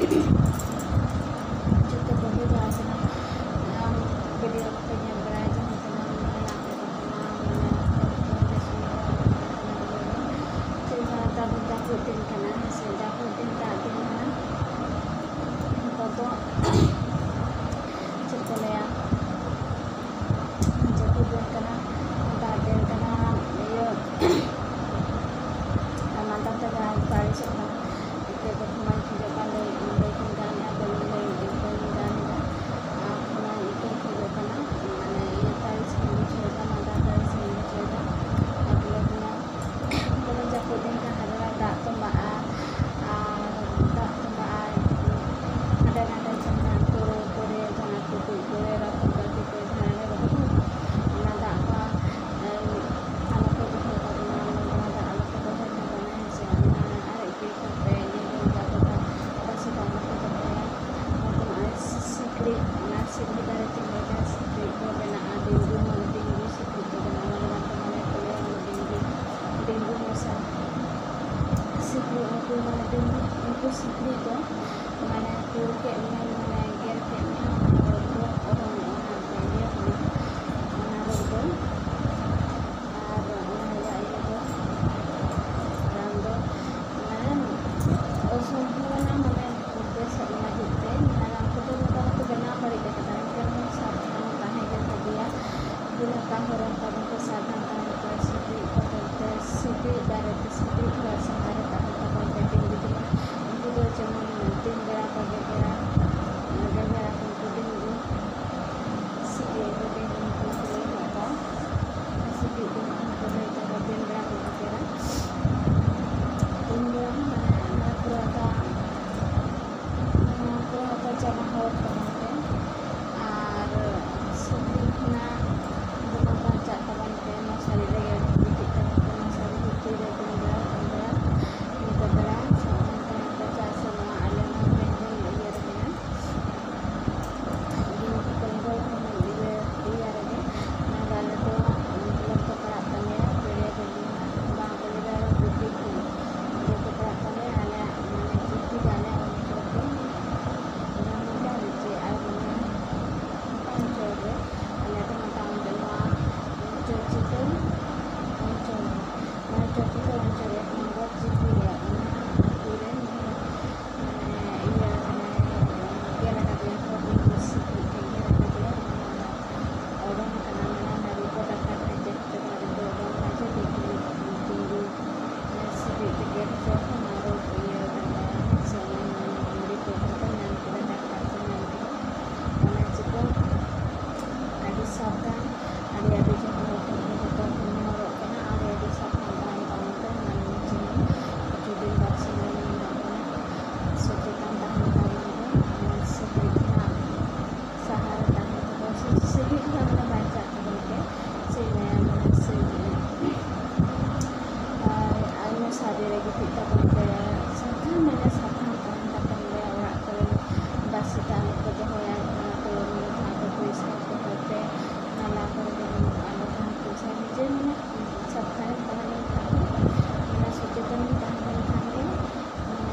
ᱡᱚᱛᱚ ᱠᱚᱜᱮ ᱡᱟᱦᱟᱸ ᱛᱤᱱᱟᱹᱜ ᱵᱷᱤᱰᱤᱭᱳ ᱠᱚᱯᱮ ᱧᱮᱞ ᱵᱟᱲᱟᱭᱟ, ᱡᱟᱦᱟᱸ ᱛᱤᱱᱟᱹᱜ ᱢᱮᱱᱟᱜ ᱠᱚ ᱛᱟᱵᱚᱱᱟ ᱦᱚᱲ ᱠᱚ ᱫᱤᱥᱚᱢ ᱨᱮ ᱛᱟᱵᱚᱱ ᱡᱟᱹᱯᱩᱫ ᱫᱤᱱ ᱠᱟᱱᱟ ᱥᱮ ᱡᱟᱹᱯᱩᱫ ᱫᱤᱱ ᱫᱟᱜ ᱫᱤᱱ ᱠᱟᱱᱟ᱾ ᱱᱤᱛᱚᱜ ᱫᱚ ᱪᱮᱫ ᱠᱚ ᱞᱟᱹᱭᱟ, ᱡᱟᱹᱯᱩᱫ ᱫᱤᱱ ᱠᱟᱱᱟ, ᱫᱟᱜ ᱫᱤᱱ ᱠᱟᱱᱟ, ᱤᱭᱟᱹ ᱢᱟᱸᱫᱟ ᱛᱮ ᱡᱟᱦᱟᱸᱭ ᱠᱚ ᱟᱹᱲᱤᱥᱚᱜ ᱠᱟᱱᱟ, ᱤᱠᱟᱹ ᱠᱚ ᱠᱷᱩᱢᱟᱹᱧ ᱠᱷᱤᱡᱚᱜ ᱠᱟᱱ ᱞᱟᱹᱭ ᱠᱚᱧ ᱜᱟᱱᱮᱜᱼᱟ, ᱵᱟᱹᱧ ᱜᱟᱱᱮᱫᱟ, ᱠᱷᱩᱢᱟᱹᱧ ᱤᱠᱟᱹᱧ ᱠᱷᱤᱡᱚᱜ ᱠᱟᱱᱟ, ᱢᱟᱱᱮ ᱤᱭᱟᱹ ᱟᱹᱲᱤᱥ ᱜᱤᱧ ᱵᱩᱡᱷᱟᱹᱣᱮᱫᱟ, ᱢᱟᱸᱫᱟ ᱟᱹᱲᱤᱥ ᱜᱤᱧ ᱵᱩᱡᱷᱟᱹᱣᱮᱫᱟ, ᱫᱚᱢᱮ ᱡᱟᱹᱯᱩᱫ ᱫᱤᱱ ᱠᱟᱱᱟ, ᱫᱟᱜ ᱛᱚᱸᱵᱟᱜᱼᱟ ᱟᱨ ᱫᱟᱜ ᱛᱚᱸᱵᱟᱜᱼᱟ ᱦᱟᱸᱰᱮ ᱱᱟᱰᱮ ᱡᱟᱦᱟᱸ ᱠᱚᱨᱮ ᱡᱟᱦᱟᱸ ᱴᱩᱠᱩᱡ ᱠᱚᱨᱮ ᱨᱟᱹᱯᱩᱫ ᱵᱟᱹᱴᱤ ᱠᱚ ᱡᱟᱦᱟᱸ ᱨᱮ ᱨᱟᱹᱯᱩᱫ, ᱚᱱᱟ ᱫᱟᱜ ᱠᱚ ᱟᱞᱚ ᱯᱮ ᱫᱚᱦᱚᱭ ᱛᱟᱵᱚᱱᱟ, ᱱᱚᱝᱨᱟ ᱫᱟᱜ ᱟᱞᱚ ᱯᱮ ᱫᱚᱦᱚᱭ ᱛᱟᱵᱚᱱᱟ ᱦᱮᱸᱥᱮ, ᱟᱨᱮᱡ ᱜᱤᱰᱤ ᱠᱟᱛᱮ ᱤᱭᱟᱹ ᱡᱟᱵᱚᱛᱟ ᱵᱟᱥᱤ ᱫᱟᱜ ᱟᱞᱚ ᱯᱮ ᱫᱚᱦᱚᱭᱟ᱾ ᱱᱚᱜᱼᱚᱭ ᱥᱤᱠᱲᱤᱡ, ᱚᱱᱟ ᱥᱤᱠᱲᱤᱡ ᱵᱟᱨᱮ ᱛᱮᱧ ᱞᱟᱹᱭᱫᱟ, ᱥᱤᱠᱲᱤᱡ ᱠᱚ ᱵᱮᱱᱟᱜᱼᱟ, ᱰᱮᱝᱜᱩ ᱥᱤᱠᱲᱤᱡ ᱠᱚ ᱵᱮᱱᱟᱜᱼᱟ, ᱢᱟᱱᱮ ᱠᱚ ᱞᱟᱹᱭᱟ ᱰᱮᱝᱜᱩ ᱢᱚশᱟ ᱥᱤᱠᱲᱤᱡ, ᱩᱱᱠᱩ ᱥᱤᱠᱲᱤᱡ ᱫᱚ ᱢᱟᱱᱮ ᱛᱩᱲ ᱠᱮᱫ ᱢᱮᱭᱟ, ᱢᱟᱱᱮ ᱜᱮᱨ ᱠᱮᱫ ᱢᱮᱭᱟ, ᱚᱱᱟ ᱨᱳᱜᱽ ᱫᱚ ᱚᱦᱚᱢᱚᱜᱼᱟ, ᱚᱱᱟ ᱨᱳᱜᱽ ᱫᱚ, ᱟᱨ ᱚᱱᱟ ᱨᱮᱭᱟᱜ ᱤᱭᱟᱹ ᱫᱚ ᱨᱟᱱ ᱫᱚ ᱢᱟᱱᱮ ᱚᱥᱚᱢᱵᱷᱚᱵᱚᱱᱟ, ᱢᱟᱱᱮ ᱵᱮᱥᱚᱜ ᱞᱟᱹᱜᱤᱫ ᱛᱮ ᱨᱟᱱ ᱠᱚᱫᱚ ᱱᱮᱛᱟᱨ ᱦᱚᱸᱠᱚ ᱵᱮᱱᱟᱣ ᱵᱟᱹᱲᱤᱡ ᱟᱠᱟᱫᱟ, ᱮᱱᱛᱮ ᱨᱮᱦᱚᱸ ᱥᱟᱵᱫᱷᱟᱱ ᱛᱟᱦᱮᱸ ᱜᱮ ᱵᱷᱟᱜᱮᱭᱟ, ᱵᱩᱞᱟᱹᱠᱟ ᱦᱚᱨᱚᱜ ᱛᱟᱵᱚᱱ ᱯᱮ, ᱥᱟᱵᱫᱷᱟᱱ ᱛᱟᱦᱮᱱ ᱯᱮ, ᱥᱤᱠᱲᱤᱡ ᱵᱟᱨᱮᱛᱮ, ᱥᱤᱠᱲᱤᱡ ᱵᱟᱨᱮ ᱛᱟᱦᱮᱱ ᱛᱟᱵᱚᱱ ᱯᱮ, ᱰᱮᱝᱜᱩ ᱡᱮᱢᱚᱱ ᱩᱱᱠᱩ ᱫᱚ ᱡᱮᱢᱚᱱ ᱫᱤᱱ ᱵᱮᱲᱟ ᱠᱚ ᱜᱮᱜᱮᱨᱟ ᱠᱚ, ᱩᱱᱠু ᱰᱮᱝᱜᱩ ᱥᱤᱠᱲᱤᱡ ᱫᱚ ᱰᱮᱝᱜᱩ ᱧᱩᱛᱩᱢ ᱠᱚ ᱞᱟᱹᱭ ᱟᱠᱟᱫᱟ, ᱥᱤᱠᱲᱤᱡ ᱫᱚ ᱧᱩᱛᱩᱢ ᱠᱚ ᱞᱟᱹᱭ ᱟᱠᱟᱫᱟ, ᱫᱤᱱ ᱵᱮᱲᱟ ᱠᱚ ᱜᱮᱜᱮᱨᱟ, ᱫᱤᱱ ᱵᱮᱲᱟ ᱦᱚᱸ ᱢᱟᱱᱮ ᱯᱩᱨᱟᱹᱴᱟ ᱪᱟᱵᱟ ᱦᱚᱨᱚᱜ ᱛᱟᱵᱚᱱ ᱯᱮ, ᱟᱨ ᱥᱤᱠᱲᱤᱡ ᱠᱷᱚᱱᱟᱜ ᱡᱮᱢᱚᱱ ᱵᱟᱧᱪᱟᱜ ᱛᱟᱵᱚᱱ ᱯᱮ, ᱢᱚশᱟᱨᱤ ᱨᱮ ᱜᱤᱛᱤᱡ ᱛᱟᱵᱚᱱ ᱯᱮ, ᱢᱚশᱟᱨᱤ ᱵᱷᱤᱛᱤᱨ ᱨᱮ ᱫᱤᱱ ᱵᱮᱲᱟ ᱧᱤᱫᱟᱹ ᱵᱮᱲᱟ ᱥᱟᱵᱫᱷᱟᱱ ᱛᱟᱦᱮᱱ ᱯᱮ, ᱪᱮᱫᱟᱜ ᱥᱮ ᱱᱚᱣᱟ ᱟᱞᱮ ᱱᱚᱣᱟ ᱵᱮᱝᱜᱚᱞ ᱤᱭᱟᱹ ᱨᱮᱜᱮ ᱵᱮᱝᱜᱚᱞ ᱯᱚᱱᱚᱛ ᱤᱭᱟᱹ ᱨᱮᱜᱮ ᱱᱚᱣᱟ ᱫᱚ ᱟᱞᱮ ᱫᱚ ᱵᱞᱚᱠ ᱫᱚ ᱯᱟᱲᱟᱜ ᱛᱟᱞᱮᱭᱟ ᱜᱩᱯᱤ ᱚᱸᱰᱮ ᱠᱚ ᱯᱟᱲᱟᱜ ᱛᱟᱞᱮᱭᱟ, ᱟᱞᱮᱭᱟᱜ ᱢᱟᱱᱮ ᱡᱤᱯᱤ ᱫᱚ ᱟᱞᱮᱭᱟᱜ ᱚᱧᱪᱚᱞ ᱫᱚ ᱢᱳᱴᱟᱢᱩᱴᱤ ᱟᱨ ᱢᱟᱱᱮ ᱚᱧᱪᱚᱞ ᱨᱮ ᱟᱞᱮ ᱫᱚ ᱢᱳᱴᱟᱢᱩᱴᱤ ᱱᱚᱣᱟ ᱪᱚᱨᱪᱤᱛᱟᱹ ᱚᱧᱪᱚᱞ ᱨᱮ, ᱱᱚᱣᱟ ᱪᱚᱨᱪᱤᱛᱟᱹ ᱚᱧᱪᱚᱞ 1 নম্বর জিপি ᱨᱮᱭᱟᱜ ᱚᱱᱟ ᱟᱹᱛᱩ ᱨᱮ ᱢᱟᱱᱮ ᱤᱭᱟᱹ ᱜᱮᱨ ᱟᱠᱟᱫᱮᱭᱟ ᱠᱚ, ᱰᱮᱝᱜᱩ ᱥᱤᱠᱲᱤᱡ ᱛᱮ ᱜᱮᱨ ᱟᱠᱟᱫᱮᱭᱟ, ᱚᱰᱚᱝ ᱠᱟᱱᱟ, ᱢᱟᱱᱮ ᱚᱱᱟ ᱨᱤᱯᱳᱨᱴ ᱰᱟᱠᱛᱟᱨ ᱴᱷᱮᱱ ᱪᱮᱠ ᱦᱚᱪᱚ ᱠᱟᱱᱟ, ᱨᱤᱯᱳᱨᱴ ᱚᱰᱚᱝ ᱠᱟᱱᱟ ᱡᱮ ᱰᱮᱝᱜᱩ ᱥᱤᱠᱲᱤᱡ ᱛᱮ ᱜᱮᱨ ᱦᱚᱪᱚ ᱟᱠᱟᱱᱟ, ᱚᱱᱟ ᱨᱳᱜᱽ ᱤᱭᱟᱹ ᱠᱟᱱ ᱛᱟᱭᱟ ᱦᱮᱸᱥᱮ, ᱚᱱᱟ ᱨᱤᱯᱳᱨᱴ ᱨᱮᱠᱚ ᱧᱟᱢ ᱠᱮᱫᱟ, ᱰᱟᱠᱛᱟᱨ ᱠᱚ ᱧᱟᱢ ᱠᱮᱫᱟ, ᱚᱱᱟ ᱪᱤᱠᱟᱹ ᱟᱹᱰᱤ ᱥᱟᱵᱫᱷᱟᱱ, ᱟᱹᱰᱤ ᱡᱚᱛᱚ ᱦᱚᱲ ᱱᱮᱦᱚᱨᱚᱜ ᱠᱟᱱᱟ, ᱟᱹᱰᱤ ᱥᱟᱵᱫᱷᱟᱱ ᱛᱟᱦᱮᱱ ᱛᱟᱵᱚᱱ ᱯᱮ, ᱢᱟᱹᱱᱢᱤ ᱡᱤᱭᱚᱱ ᱠᱤᱪᱷᱩ ᱫᱤᱱ ᱵᱟᱨᱥᱤᱧ ᱜᱟᱱ ᱢᱮᱱᱟᱜ ᱵᱚᱱᱟ, ᱥᱚᱪᱮᱛᱚᱱ ᱛᱟᱦᱮᱱ ᱛᱟᱵᱚᱱ ᱯᱮ, ᱥᱤᱠᱲᱤᱡ ᱠᱷᱚᱱᱟᱜ ᱥᱟᱦᱟᱨᱮ ᱛᱟᱦᱮᱱ ᱛᱟᱵᱚᱱ, ᱥᱤᱠᱲᱤᱡ ᱠᱷᱚᱱᱟᱜ ᱢᱟᱱᱮ ᱵᱟᱧᱪᱟᱜ ᱛᱟᱵᱚᱱ ᱯᱮ, ᱟᱨ ᱢᱚᱥᱟᱨᱤ ᱨᱮ ᱜᱤᱛᱤᱡ ᱛᱟᱵᱚᱱ ᱯᱮ, ᱥᱟᱵᱫᱷᱟᱱ ᱛᱟᱦᱮᱱ ᱛᱟᱵᱚᱱ ᱯᱮ, ᱚᱲᱟᱜ ᱠᱚᱨᱮ ᱵᱟᱥᱤ ᱫᱟᱜ ᱟᱞᱚ ᱯᱮ ᱫᱚᱦᱚᱭᱟ, ᱚᱱᱟ ᱠᱚ ᱡᱟᱦᱟᱸ ᱠᱚ ᱯᱚᱨᱤᱥᱠᱟᱨ ᱫᱚᱦᱚᱭ ᱯᱮ, ᱱᱟᱞᱟ ᱠᱚᱨᱮ ᱡᱮᱢᱚᱱ ᱟᱞᱚ ᱛᱟᱦᱮᱱ ᱯᱚᱨᱤᱥᱠᱟᱨ, ᱱᱤᱡᱮ ᱢᱟᱱᱮ ᱥᱟᱵᱫᱷᱟᱱᱮᱢ ᱛᱟᱦᱮᱸ ᱞᱮᱱᱠᱷᱟᱱ ᱜᱮ, ᱢᱟᱱᱮ ᱥᱚᱪᱮᱛᱚᱱᱮᱢ ᱛᱟᱦᱮᱸ ᱞᱮᱱᱠᱷᱟᱱ ᱜᱮ, ᱢᱟᱱᱮ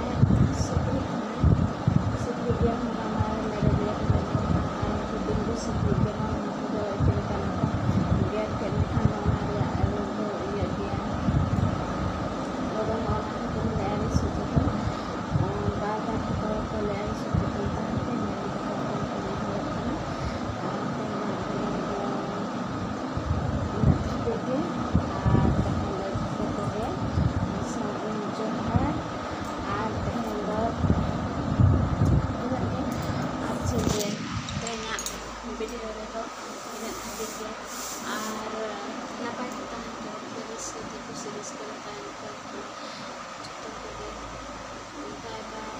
ᱥᱤᱠᱲᱤᱡ ᱜᱮᱨ ᱦᱚᱸ ᱵᱟᱝ, ᱢᱮᱞᱮᱨᱤᱭᱟ ᱦᱚᱸ ᱵᱟᱹᱱᱩᱜᱼᱟ, ᱟᱨ ᱩᱱᱠᱩ ᱰᱮᱝᱜᱩ ᱥᱤᱠᱲᱤᱡ ᱡᱮᱢᱚᱱ ᱩᱱᱠᱩ ᱫᱚ ᱪᱮᱫ ᱞᱮᱠᱟ ᱱᱟᱠᱚ ᱜᱮᱨ ᱠᱮᱫ ᱢᱮᱠᱷᱟᱱ ᱫᱚ ᱚᱱᱟ ᱨᱮᱭᱟᱜ ᱨᱳᱜᱽ ᱫᱚ ᱤᱭᱟᱹᱜ ᱜᱮᱭᱟ, ᱚᱰᱚᱝᱚᱜᱼᱟ, ᱚᱱᱟ ᱠᱷᱟᱹᱛᱤᱨ ᱞᱟᱹᱭ ᱟᱹᱰᱤ ᱥᱚᱪᱮᱛᱚᱱ, ᱵᱟᱨ ᱡᱚᱛᱚ ᱦᱚᱲ ᱠᱚ ᱞᱟᱹᱭᱟ ᱟᱹᱰᱤ ᱥᱚᱪᱮᱛᱚᱱ ᱛᱟᱦᱮᱱ ᱯᱮ, ᱤᱱᱟᱹ ᱜᱮ ᱡᱚᱛᱚ ᱦᱚᱲ ᱴᱷᱮᱱ ᱠᱚ ᱱᱮᱦᱚᱨᱚᱜ ᱠᱟᱱᱟ, ᱟᱨ ᱛᱮᱦᱮᱧᱟᱜ ᱵᱞᱚᱜ ᱫᱚ ᱤᱱᱟᱹᱜ ᱫᱷᱟᱹᱵᱤᱡ ᱜᱮ, ᱟᱨ ᱛᱟᱦᱚᱞᱮ ᱡᱚᱛᱚ ᱠᱚᱜᱮ ᱥᱟᱹᱜᱩᱱ ᱡᱚᱦᱟᱨ, ᱟᱨ ᱛᱮᱦᱮᱧ ᱫᱚ ᱤᱱᱟᱹᱜ ᱜᱮ, ᱟᱨ ᱪᱮᱫ ᱜᱮ ᱛᱮᱦᱮᱧᱟᱜ ᱵᱷᱤᱰᱤᱭᱳ ᱨᱮᱫᱚ ᱤᱱᱟᱹᱜ ᱫᱷᱟᱹᱵᱤᱡ ᱜᱮ, ᱟᱨ ᱱᱟᱯᱟᱭ ᱛᱮ ᱛᱟᱦᱮᱱ ᱯᱮ, ᱨᱟᱹᱥᱠᱟᱹ ᱛᱮ ᱠᱩᱥᱤ ᱨᱟᱹᱥᱠᱟᱹ ᱨᱮ ᱛᱟᱦᱮᱱ ᱯᱮ, ᱡᱚᱛᱚ ᱠᱚᱜᱮ, ᱵᱟᱭ ᱵᱟᱭ।